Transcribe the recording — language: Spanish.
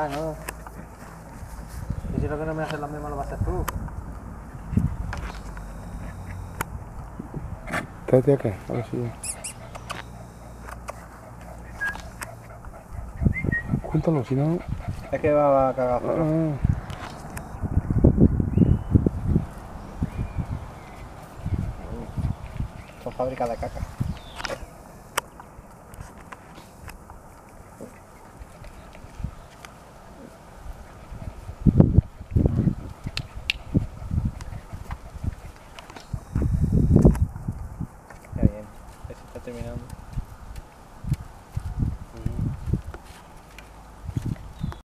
Ya, ¿no? Y si lo que no me haces lo mismo lo vas a hacer tú. Quédate acá, a ver si ya. Cuéntalo, si no... Es que va a cagar solo. Son fábricas de caca.